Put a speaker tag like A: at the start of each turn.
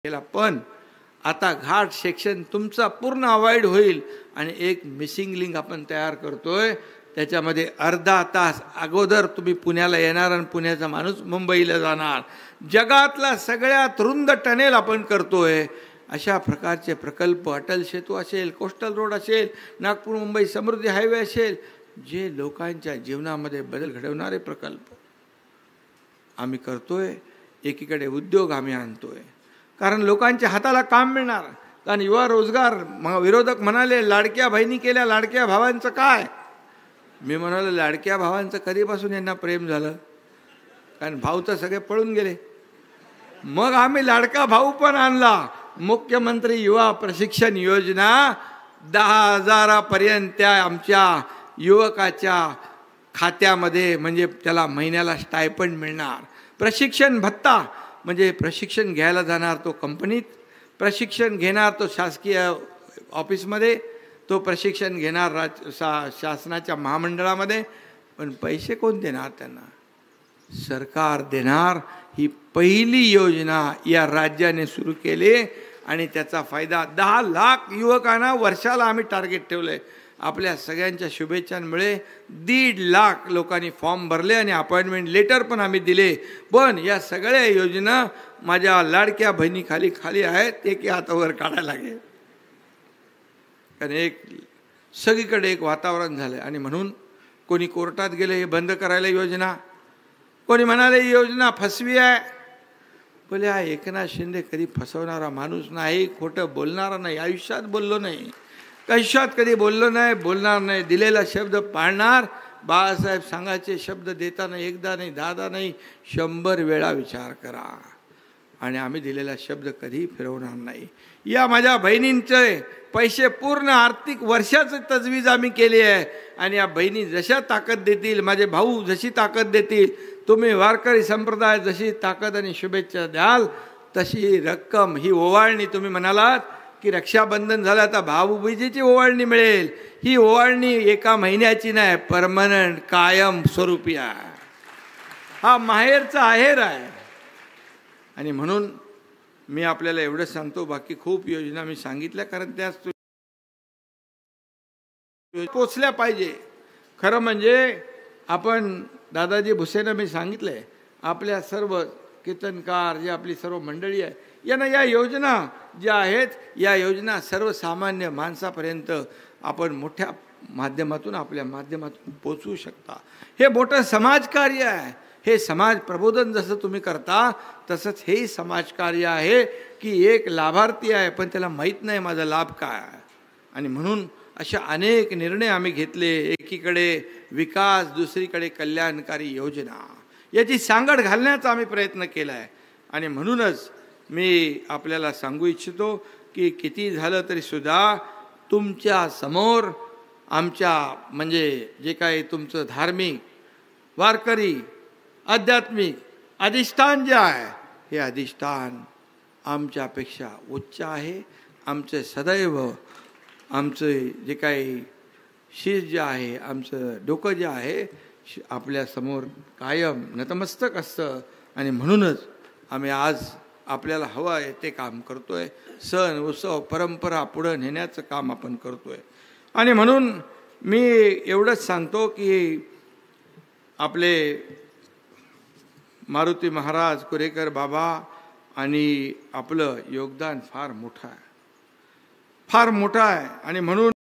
A: केला, पण आता घाट सेक्शन तुमचा पूर्ण अवॉइड होईल आणि एक मिसिंग लिंक आपण तयार करतोय। त्याच्यामध्ये अर्धा तास अगोदर तुम्ही पुण्याला येणार आणि पुण्याचा माणूस मुंबईला जाणार। जगातला सगळ्यात रुंद टनेल आपण करतोय। अशा प्रकारचे प्रकल्प अटल सेतू असेल, कोस्टल रोड असेल, नागपूर मुंबई समृद्धी हायवे असेल, जे लोकांच्या जीवनामध्ये बदल घडवणारे प्रकल्प आम्ही करतोय। एकीकडे उद्योग आम्ही आणतोय, कारण लोकांच्या हाताला काम मिळणार। कारण युवा रोजगार, विरोधक म्हणाले लाडक्या बहिणी केल्या, लाडक्या भावांचं काय? मी म्हणालो लाडक्या भावांचं कधीपासून यांना प्रेम झालं, कारण भाऊ तर सगळे पळून गेले। मग आम्ही लाडका भाऊ पण आणला। मुख्यमंत्री युवा प्रशिक्षण योजना 10,000 पर्यंत त्या आमच्या युवकाच्या खात्यामध्ये, म्हणजे त्याला महिन्याला स्टायपंड मिळणार। प्रशिक्षण भत्ता म्हणजे प्रशिक्षण घ्यायला जाणार तो कंपनीत, प्रशिक्षण घेणार तो शासकीय ऑफिसमध्ये, तो प्रशिक्षण घेणार शासनाच्या महामंडळामध्ये, पण पैसे कोण देणार त्यांना? सरकार देणार। ही पहिली योजना या राज्याने सुरू केली आणि त्याचा फायदा 10 लाख युवकांना वर्षाला आम्ही टार्गेट ठेवलंय। आपल्या सगळ्यांच्या शुभेच्छांमुळे 1.5 लाख लोकांनी फॉर्म भरले आणि अपॉइंटमेंट लेटर पण आम्ही दिले। पण या सगळ्या योजना माझ्या लाडक्या बहिणी खाली आहेत, ते की हातावर काढायला लागेल, कारण एक सगळीकडे एक वातावरण झालं आणि म्हणून कोणी कोर्टात गेले हे बंद करायला योजना, कोणी म्हणाले ही योजना फसवी आहे। बोले हा एकनाथ शिंदे कधी फसवणारा माणूस नाही, खोटं बोलणारा नाही, आयुष्यात बोललो नाही, कशात कधी बोललो नाही, बोलणार नाही, दिलेला शब्द पाळणार। बाळासाहेब सांगायचे शब्द देताना एकदा नाही, 10दा नाही, 100 वेळा विचार करा, आणि आम्ही दिलेला शब्द कधी फिरवणार नाही। या माझ्या बहिणींचे पैसे पूर्ण आर्थिक वर्षाचे तजवीज आम्ही केली आहे, आणि या बहिणी जशा ताकद देतील, माझे भाऊ जशी ताकद देतील, तुम्ही वारकरी संप्रदाय जशी ताकद आणि शुभेच्छा द्याल, तशी रक्कम ही ओवाळणी, तुम्ही म्हणालात की रक्षाबंधन झालं आता भाऊबीजेची ओवाळणी मिळेल, ही ओवाळणी एका महिन्याची नाही, परमनंट कायम स्वरूपी आहे। हा माहेरचा आहेर आहे। आणि म्हणून मी आपल्याला एवढं सांगतो, बाकी खूप योजना मी सांगितल्या, कारण त्याच पोचल्या पाहिजे। खरं म्हणजे आपण दादाजी भुसेनं मी सांगितलंय, आपल्या सर्व कीर्तनकार, जे आपली सर्व मंडळी आहे, यांना या योजना ज्या आहेत, या योजना सर्वसामान्य माणसापर्यंत आपण मोठ्या माध्यमातून, आपल्या माध्यमातून पोचवू शकता। हे मोठं समाजकार्य आहे। हे समाज प्रबोधन जसं तुम्ही करता, तसंच हे समाजकार्य आहे की एक लाभार्थी आहे, पण त्याला माहीत नाही माझा लाभ काय आहे। आणि म्हणून अशा अनेक निर्णय आम्ही घेतले। एकीकडे विकास, दुसरीकडे कल्याणकारी योजना, याची सांगड घालण्याचा आम्ही प्रयत्न केला आहे। आणि म्हणूनच मी आपल्याला सांगू इच्छितो की किती झालं तरी सुद्धा तुमच्या समोर आमच्या म्हणजे जे काही तुमचं धार्मिक, वारकरी, आध्यात्मिक अधिष्ठान जे आहे, हे अधिष्ठान आमच्यापेक्षा उच्च आहे। आमचे सदैव आमचे जे काही शीर जे आहे, आमचं डोकं जे आहे, आपल्या समोर कायम नतमस्तक असतं। आणि म्हणूनच आम्ही आज आपल्याला हवं आहे ते काम करतोय। सण उत्सव परंपरा पुढे नेण्याचं काम आपण करतोय। आणि म्हणून मी एवढंच सांगतो की आपले मारुती महाराज, कुरेकर बाबा आणि आपलं योगदान फार मोठं आहे, फार मोठं आहे। आणि म्हणून